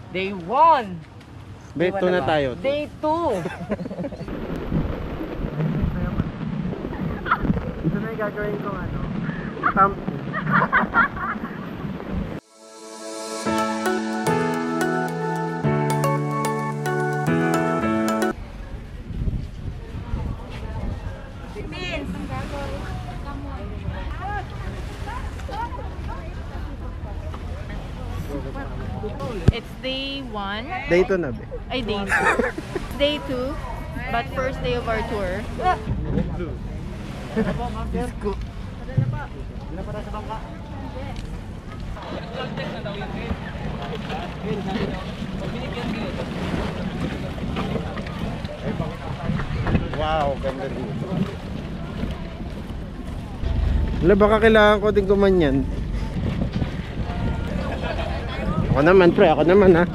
Day 1. Day 2 na tayo. Day 2. Ito na yung gagawin kong ano, thumbnail. It's day 1. Day 2 na, be. Ay, day 2. Day 2. But first day of our tour. Wow, ganda dito. Wala, baka kailangan ko din kumanyan. Ako naman, pre. Ako naman, ha.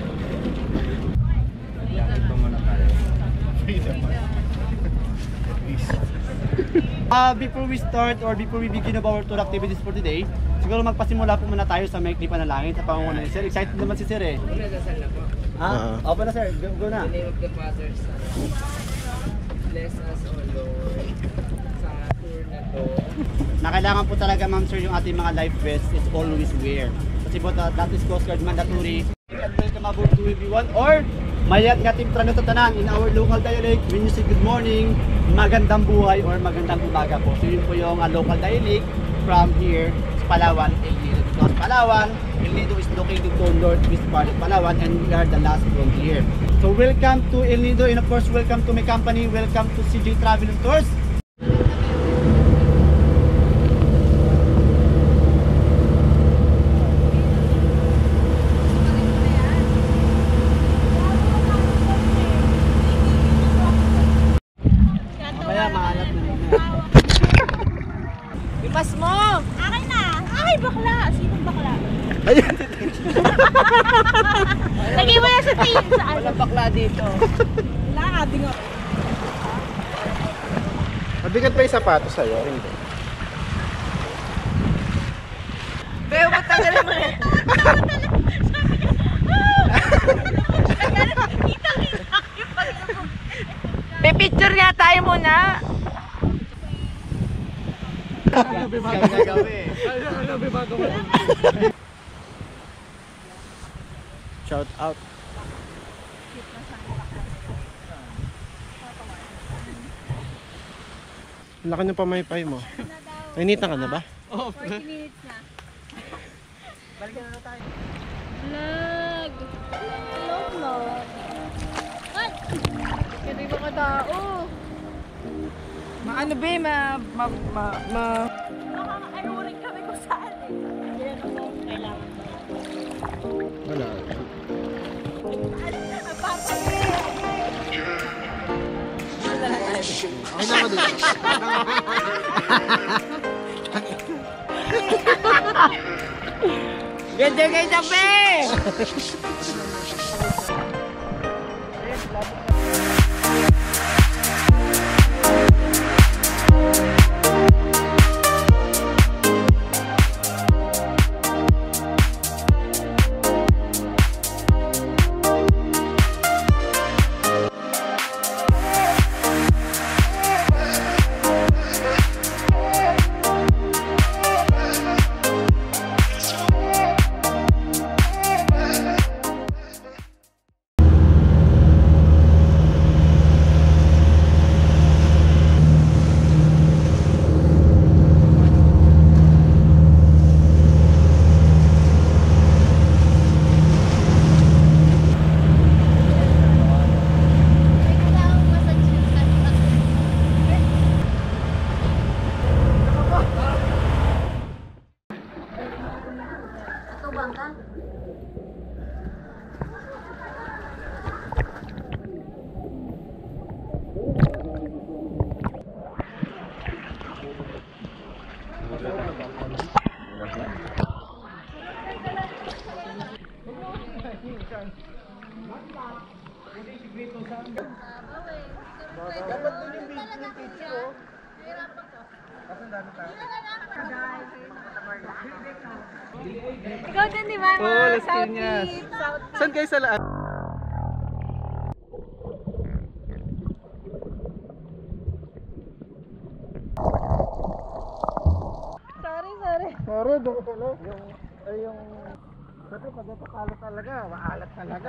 Before we start or before we begin of our tour activities for today, siguro magpasimula po muna tayo sa maikli panalangin sa pangunguna ni Sir. Excited naman si Sir eh. Opo na Sir, go na. In the name of the Father, Son, bless us, O Lord, sa tour na to. Na kailangan po talaga ma'am sir yung ating mga life vests is always wear. Kasi po that is Coast Guard mandatory. And welcome aboard to everyone or mayat nga team trano sa tanan in our local dialect when you say good morning, magandang buhay or magandang umaga po. So yun po yung local dialect from here sa Palawan, El Nido. Because Palawan, El Nido is located to northwest part of Palawan and we are the last from here. So welcome to El Nido and of course welcome to my company, welcome to CJ Travel and Tours. Ipas mo! Akin na! Ay, bakla! Sinong bakla? Ayan! Lagay mo na sa team! Walang bakla dito. Wala, adi nga. Mabigat pa yung sapatos sa'yo? Hindi. Pero matagal mo na. Pipicture nga tayo muna. Shout out. Laki ng pamaypay mo. Nainitan ka na ba? 40 minutes na. Vlog! Hello, vlog! Ay! Kaya yung mga tao. Maano ba Makaka-anurin kami kung saan eh. Yan ako, kailangan. Wala. Ang papa Okay na ako dito. Ganda kayo sabi! Dapat doon yung picture. Ikaw din, di ba? Oo, Las Piñas. Saan kayo sa laan? Sorry. Sorry, doon ko lang. Yung... Kasi pag ito kalat talaga, maalat talaga.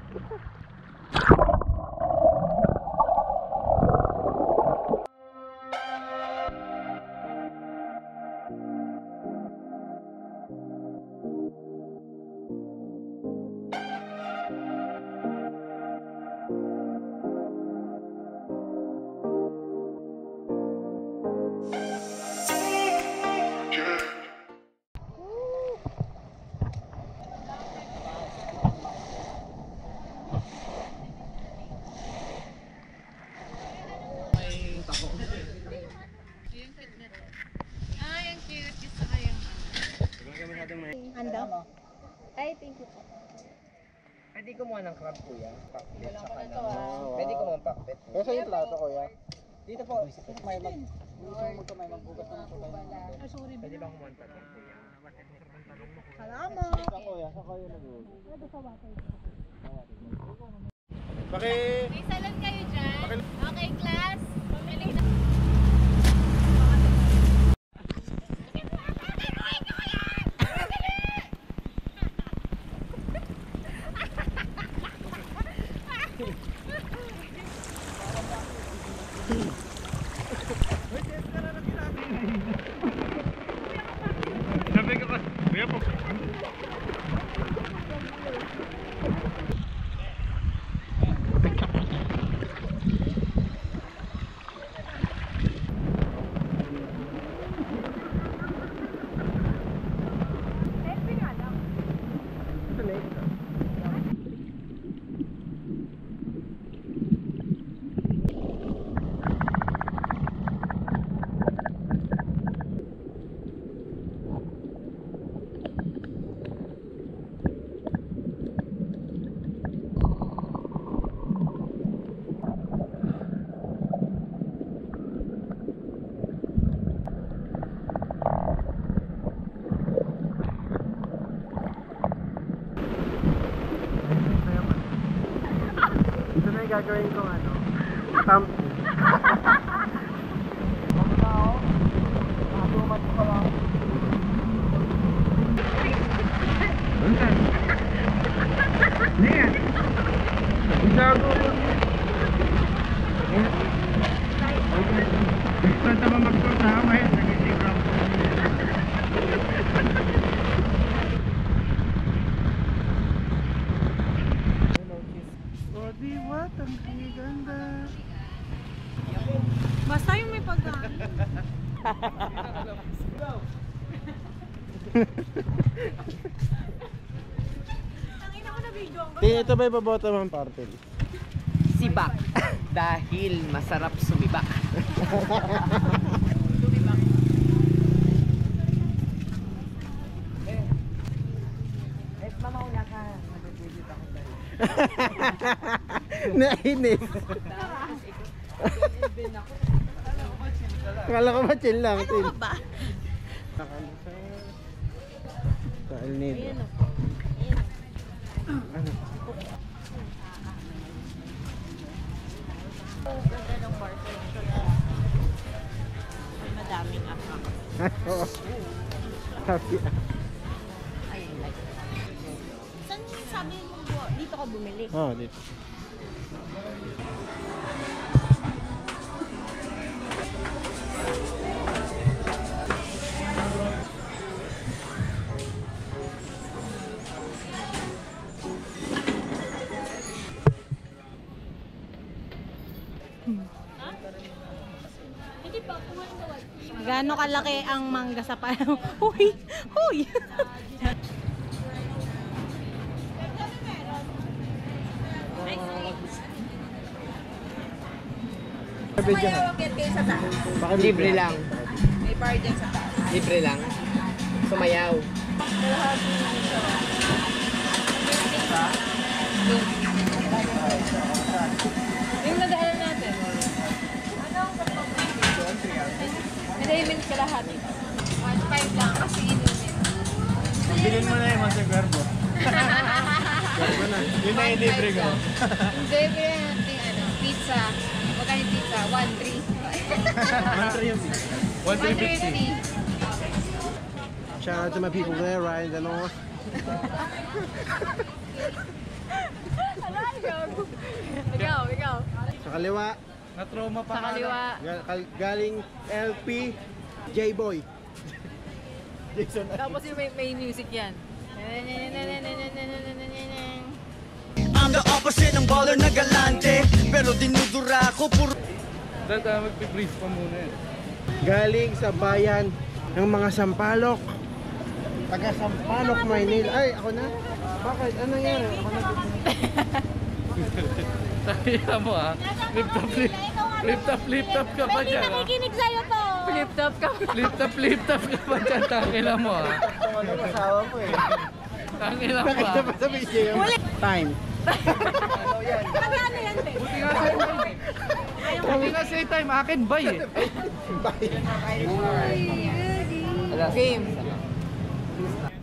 Ay, ang cute. Gusto ko yung Ando? Ay, thank you po. Pwede kumuha ng crab, kuya. Pakbet, Wala ko saka na to, ng... Pwede kumuha ng pakbet. Kaya saan yung plato, kuya? Dito po, may magbugas na po tayo. Pwede ba kumuha ng tatlo, kuya? Salamat. Saan, kuya? Saan kayo nag-uwi? Baki... May salon kayo dyan? Okay, class. Pumili na. Ito na yung gagawin kong ano, thumb. Oh, di ba? Ang ganda. Basta yung may pagkain. Ang ina ko na video ko. Ito ba ibaboto ng party? Sibak. Dahil masarap sumibak. Eh, mamauna ka. Mag-edit ako dahil. Nainis. Akala ko ba chill lang? Chill. Ano ba? Sa El Nido. Ayan o. Ayan o. Ano? Ganda ng parcel. May madaming account. Oo. Happy. Ay, like. Saan sabi mo dito ka bumili? Oh, dito. Gaano kalaki ang mangga sa palaw? Huy! Huy! Sumayaw kayo sa taas. Libre lang. May bar dyan sa taas. Libre lang. Sumayaw. Yung nadaanan natin. na. Yun na yung libre ko. Enjoy ko yan natin, ano, pizza. Magkano yung pizza? 1.3. Mantra yung pizza. 1.350. Shout out to my people there, Ryan the North. Ikaw. Sa kaliwa, Na-trauma pa Sa kaliwa. galing LP, J-Boy. Jason. Tapos yung may music yan. I'm the opposite ng baller na galante, pero dinudura ko puro. Dahil tayo magpibrief pa muna eh. Galing sa bayan ng mga Sampalok. Taga Sampalok, Maynila. Ay, ako na? Bakit? Ano nangyari? Ako na. Kaya mo ah. Flip top ka pa dyan ah. nakikinig sa'yo to. Flip top ka. Flip top ka pa dyan. Tangila mo ah. Ano masawa mo eh? Tangila mo Nakita ah. pa sa video. Time. Magkano yan, te? Buti nga say time. Akin bay eh. Bye. Game.